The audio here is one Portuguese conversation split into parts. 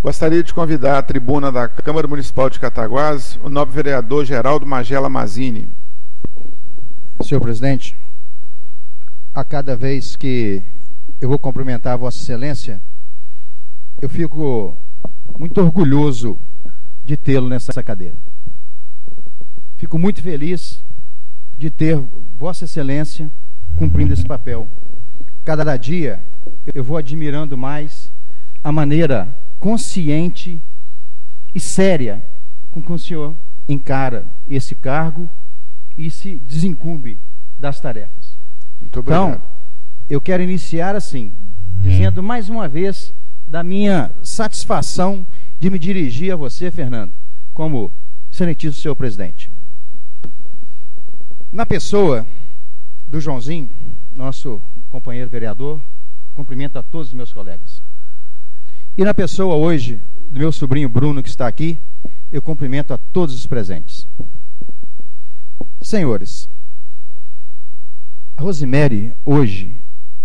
Gostaria de convidar à tribuna da Câmara Municipal de Cataguases o nobre vereador Geraldo Magela Mazzini. Senhor presidente, a cada vez que eu vou cumprimentar a Vossa Excelência, eu fico muito orgulhoso de tê-lo nessa cadeira. Fico muito feliz de ter Vossa Excelência cumprindo esse papel. Cada dia eu vou admirando mais a maneira consciente e séria com que o senhor encara esse cargo e se desincumbe das tarefas. Muito obrigado. Então, eu quero iniciar assim, dizendo mais uma vez da minha satisfação de me dirigir a você, Fernando, como excelentíssimo senhor presidente. Na pessoa do Joãozinho, nosso companheiro vereador, cumprimento a todos os meus colegas. E na pessoa hoje do meu sobrinho Bruno, que está aqui, eu cumprimento a todos os presentes. Senhores, a Rosemary hoje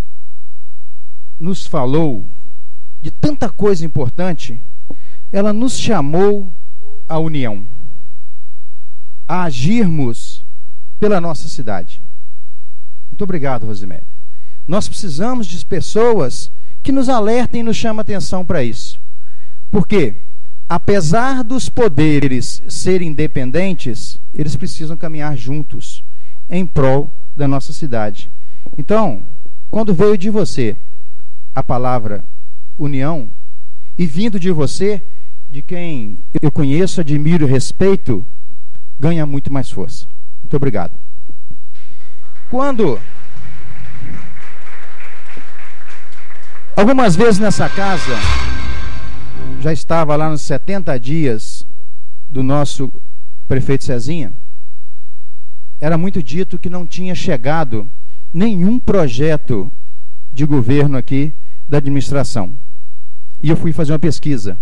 nos falou de tanta coisa importante. Ela nos chamou à união, a agirmos pela nossa cidade. Muito obrigado, Rosemary. Nós precisamos de pessoas que nos alertem e nos chamem a atenção para isso. Porque, apesar dos poderes serem independentes, eles precisam caminhar juntos em prol da nossa cidade. Então, quando veio de você a palavra união, e vindo de você, de quem eu conheço, admiro e respeito, ganha muito mais força. Muito obrigado. Algumas vezes nessa casa, já estava lá nos 70 dias do nosso prefeito Cezinha, era muito dito que não tinha chegado nenhum projeto de governo aqui da administração. E eu fui fazer uma pesquisa.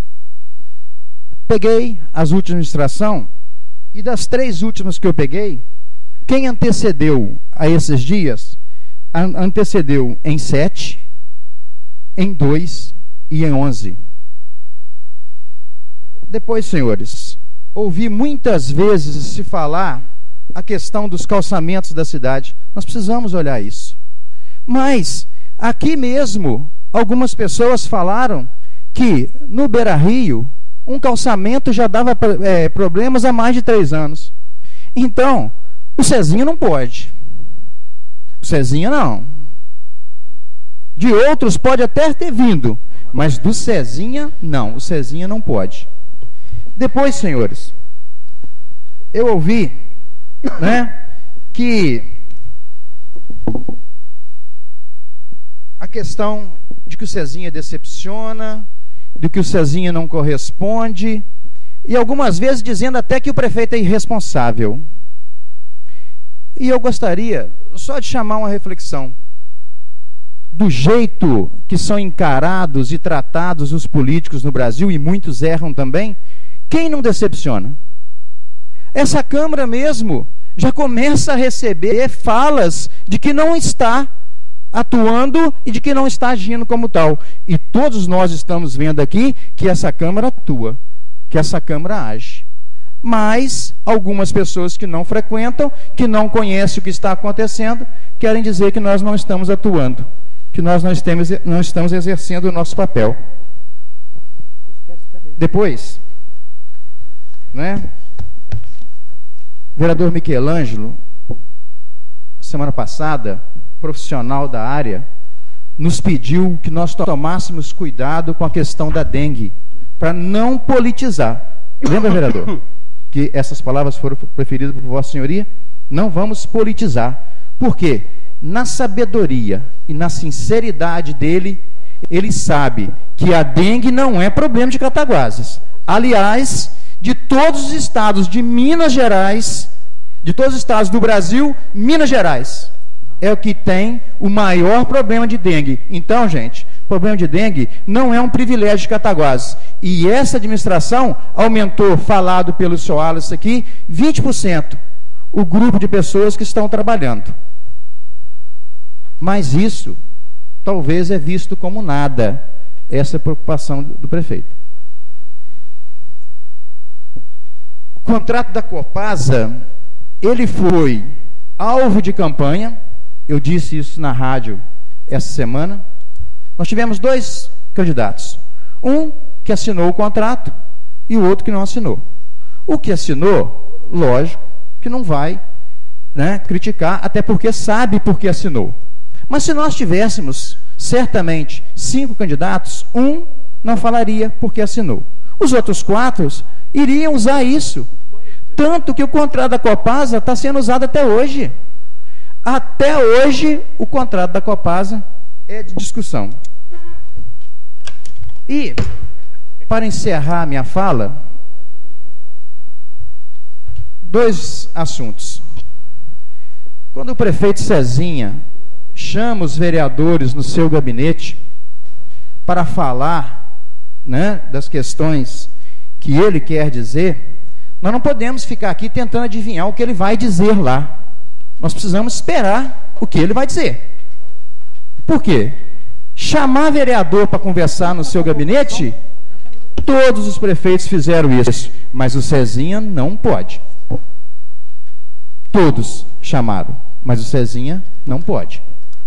Peguei as últimas administrações, e das 3 últimas que eu peguei, quem antecedeu a esses dias, antecedeu em 7, em 2 e em 11. Depois, senhores, ouvi muitas vezes se falar a questão dos calçamentos da cidade. Nós precisamos olhar isso. Mas, aqui mesmo, algumas pessoas falaram que no Beira-Rio, um calçamento já dava problemas há mais de 3 anos. Então, o Cezinha não pode. O Cezinha não. De outros pode até ter vindo, mas do Cezinha, não. O Cezinha não pode. Depois, senhores, eu ouvi, que a questão de que o Cezinha decepciona, de que o Cezinha não corresponde, e algumas vezes dizendo até que o prefeito é irresponsável. E eu gostaria só de chamar uma reflexão. Do jeito que são encarados e tratados os políticos no Brasil, e muitos erram também, quem não decepciona? Essa Câmara mesmo já começa a receber falas de que não está atuando e de que não está agindo como tal. E todos nós estamos vendo aqui que essa Câmara atua, que essa Câmara age. Mas algumas pessoas que não frequentam, que não conhecem o que está acontecendo, querem dizer que nós não estamos atuando, que nós não estamos exercendo o nosso papel. Depois, vereador Michelangelo, semana passada, profissional da área, nos pediu que nós tomássemos cuidado com a questão da dengue, para não politizar. Lembra, vereador, que essas palavras foram preferidas por Vossa Senhoria? Não vamos politizar. Por quê? Na sabedoria e na sinceridade dele, ele sabe que a dengue não é problema de Cataguases. Aliás, de todos os estados de Minas Gerais, de todos os estados do Brasil, Minas Gerais é o que tem o maior problema de dengue. Então, gente, problema de dengue não é um privilégio de Cataguases. E essa administração aumentou, falado pelo senhor Alice aqui, 20% o grupo de pessoas que estão trabalhando. Mas isso talvez é visto como nada, essa preocupação do prefeito. contrato da Copasa, ele foi alvo de campanha, eu disse isso na rádio essa semana. Nós tivemos 2 candidatos, um que assinou o contrato e o outro que não assinou. O que assinou, lógico, que não vai, né, criticar, até porque sabe por que assinou. Mas se nós tivéssemos, certamente, 5 candidatos, um não falaria por que assinou. Os outros 4 iriam usar isso. Tanto que o contrato da Copasa está sendo usado até hoje. Até hoje, o contrato da Copasa é de discussão. E, para encerrar a minha fala, 2 assuntos. Quando o prefeito Cezinha chama os vereadores no seu gabinete para falar, né, das questões que ele quer dizer, nós não podemos ficar aqui tentando adivinhar o que ele vai dizer lá. Nós precisamos esperar o que ele vai dizer. Por quê? Chamar vereador para conversar no seu gabinete, todos os prefeitos fizeram isso, mas o Cezinha não pode. Todos chamaram, mas o Cezinha não pode.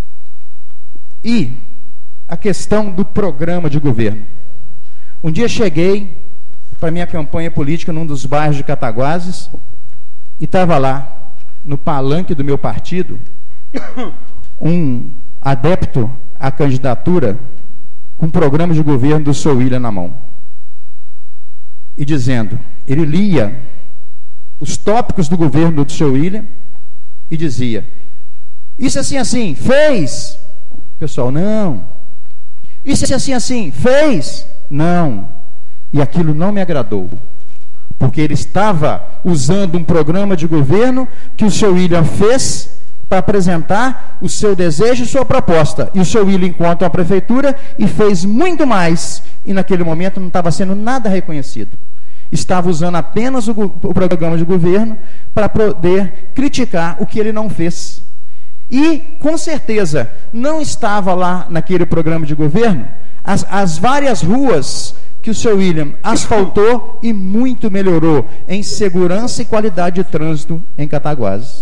E a questão do programa de governo. Um dia cheguei para minha campanha política num dos bairros de Cataguases e estava lá, no palanque do meu partido, um adepto à candidatura com um programa de governo do Sr. William na mão. E dizendo, ele lia os tópicos do governo do Sr. William e dizia, isso assim, assim, fez? Pessoal, não. Isso assim, assim, fez? Não. E aquilo não me agradou, porque ele estava usando um programa de governo que o Sr. William fez para apresentar o seu desejo e sua proposta. E o Sr. William encontra a prefeitura e fez muito mais, e naquele momento não estava sendo nada reconhecido. Estava usando apenas o programa de governo para poder criticar o que ele não fez. E, com certeza, não estava lá naquele programa de governo as várias ruas que o Sr. William asfaltou e muito melhorou em segurança e qualidade de trânsito em Cataguases.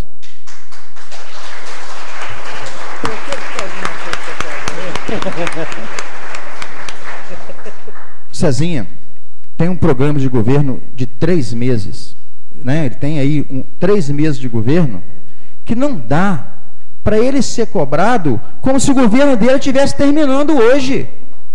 Cezinha tem um programa de governo de 3 meses, né? Ele tem aí 3 meses de governo que não dá para ele ser cobrado como se o governo dele estivesse terminando hoje.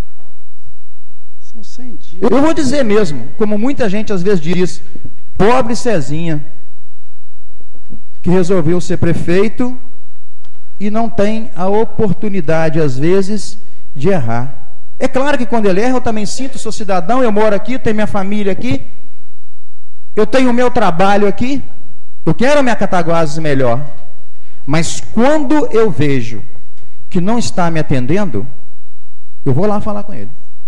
Eu vou dizer mesmo, como muita gente às vezes diz, pobre Cezinha, que resolveu ser prefeito e não tem a oportunidade, às vezes, de errar. É claro que quando ele erra, eu também sinto, sou cidadão, eu moro aqui, tenho minha família aqui, eu tenho o meu trabalho aqui, eu quero a minha Cataguases melhor. Mas quando eu vejo que não está me atendendo, eu vou lá falar com ele.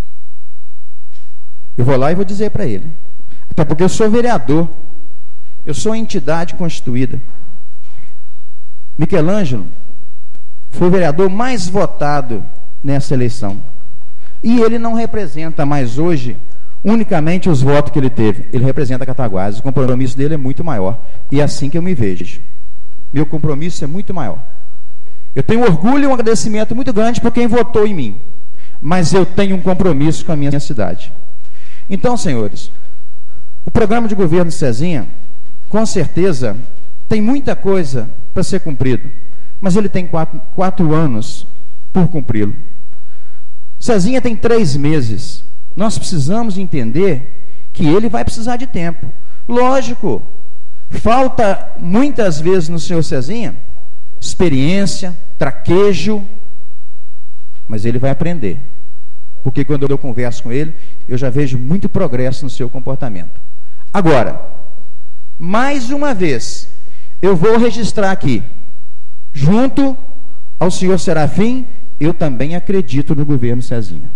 Eu vou lá e vou dizer para ele. Até porque eu sou vereador. Eu sou entidade constituída. Michelangelo foi o vereador mais votado nessa eleição. E ele não representa mais hoje unicamente os votos que ele teve. Ele representa Cataguases. O compromisso dele é muito maior. E é assim que eu me vejo. Meu compromisso é muito maior. Eu tenho orgulho e um agradecimento muito grande por quem votou em mim. Mas eu tenho um compromisso com a minha cidade. Então, senhores, o programa de governo de Cezinha, com certeza, tem muita coisa para ser cumprido, mas ele tem 4 anos por cumpri-lo. Cezinha tem 3 meses. Nós precisamos entender que ele vai precisar de tempo. Lógico, falta muitas vezes no senhor Cezinha experiência, traquejo, mas ele vai aprender. Porque quando eu converso com ele, eu já vejo muito progresso no seu comportamento. Agora, mais uma vez, eu vou registrar aqui, junto ao senhor Serafim, eu também acredito no governo Cezinha.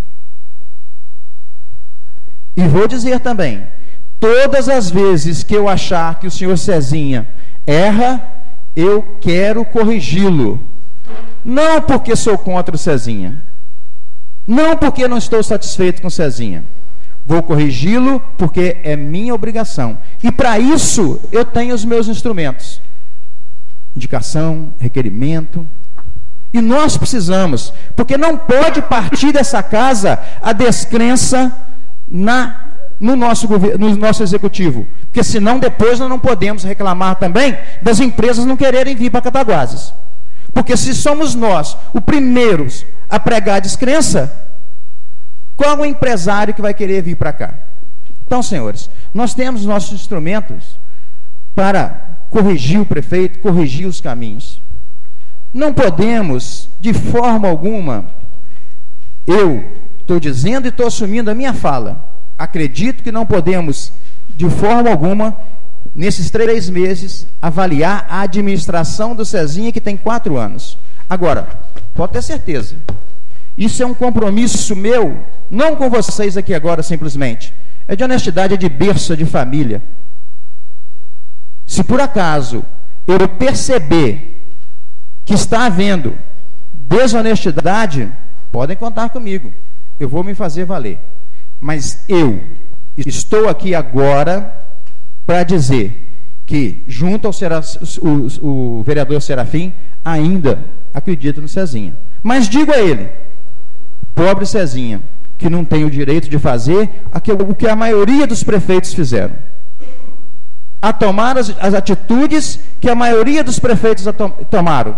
E vou dizer também, todas as vezes que eu achar que o senhor Cezinha erra, eu quero corrigi-lo. Não porque sou contra o Cezinha. Não porque não estou satisfeito com o Cezinha. Vou corrigi-lo porque é minha obrigação. E para isso eu tenho os meus instrumentos. Indicação, requerimento. E nós precisamos, porque não pode partir dessa casa a descrença no nosso executivo. Porque senão depois nós não podemos reclamar também das empresas não quererem vir para Cataguases. Porque se somos nós os primeiros a pregar a descrença, qual é o empresário que vai querer vir para cá? Então, senhores, nós temos nossos instrumentos para corrigir o prefeito, corrigir os caminhos. Não podemos, de forma alguma, eu estou dizendo e estou assumindo a minha fala, acredito que não podemos, de forma alguma, nesses 3 meses, avaliar a administração do Cezinha, que tem 4 anos. Agora, pode ter certeza, isso é um compromisso meu, não com vocês aqui agora simplesmente, é de honestidade, é de berço, é de família. Se por acaso eu perceber que está havendo desonestidade, podem contar comigo, eu vou me fazer valer. Mas eu estou aqui agora para dizer que, junto ao o vereador Serafim, ainda acredito no Cezinha. Mas digo a ele, pobre Cezinha, que não tem o direito de fazer o que a maioria dos prefeitos fizeram. A tomar as atitudes que a maioria dos prefeitos tomaram.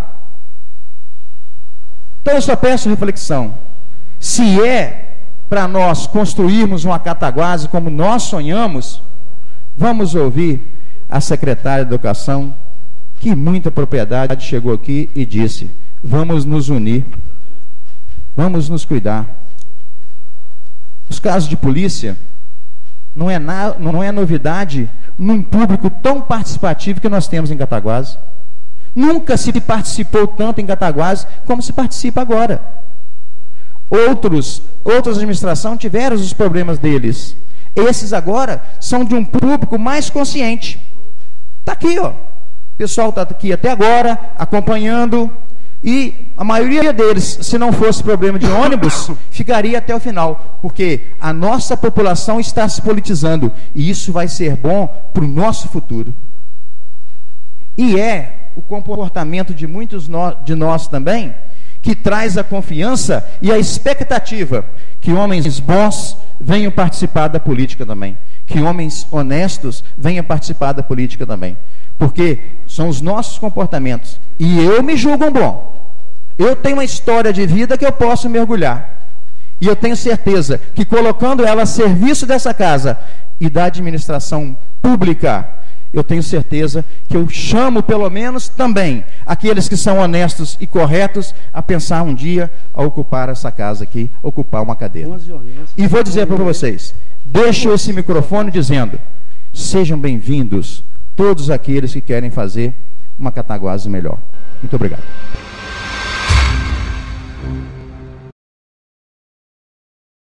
Então eu só peço reflexão. Se é para nós construirmos uma Cataguases como nós sonhamos, vamos ouvir a secretária de Educação, que muita propriedade chegou aqui e disse, vamos nos unir, vamos nos cuidar. Os casos de polícia não é novidade num público tão participativo que nós temos em Cataguases. Nunca se participou tanto em Cataguases como se participa agora. Outras administrações tiveram os problemas deles. Esses agora são de um público mais consciente. Está aqui, ó. O pessoal está aqui até agora, acompanhando. E a maioria deles, se não fosse problema de ônibus, ficaria até o final. Porque a nossa população está se politizando. E isso vai ser bom para o nosso futuro. E é o comportamento de muitos de nós também, que traz a confiança e a expectativa que homens bons venham participar da política também, que homens honestos venham participar da política também, porque são os nossos comportamentos, e eu me julgo um bom, eu tenho uma história de vida que eu posso mergulhar, e eu tenho certeza que colocando ela a serviço dessa casa e da administração pública, eu tenho certeza que eu chamo pelo menos também aqueles que são honestos e corretos a pensar um dia a ocupar essa casa aqui, ocupar uma cadeira. E vou dizer para vocês, deixo esse microfone dizendo, sejam bem-vindos todos aqueles que querem fazer uma Cataguases melhor. Muito obrigado.